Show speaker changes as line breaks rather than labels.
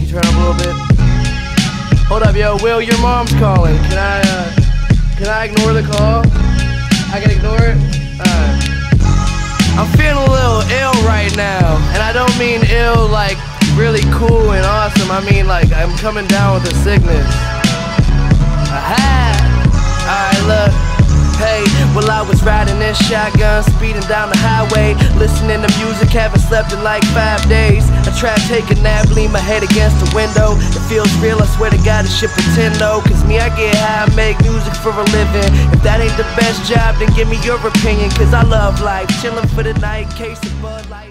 you turn up a little bit? Hold up, yo, Will, your mom's calling. Can I ignore the call? I can ignore it? I'm feeling a little ill right now. And I don't mean ill like really cool and awesome. I mean like I'm coming down with a sickness. Aha! Alright, look. Hey, well I was riding this shotgun, speeding down the highway, listening to music, haven't slept in like 5 days. I tried to take a nap, lean my head against the window. It feels real, I swear to God, this shit pretend though. Cause me, I get high, make music for a living. If that ain't the best job, then give me your opinion. Cause I love life, chillin' for the night, case of Bud Light.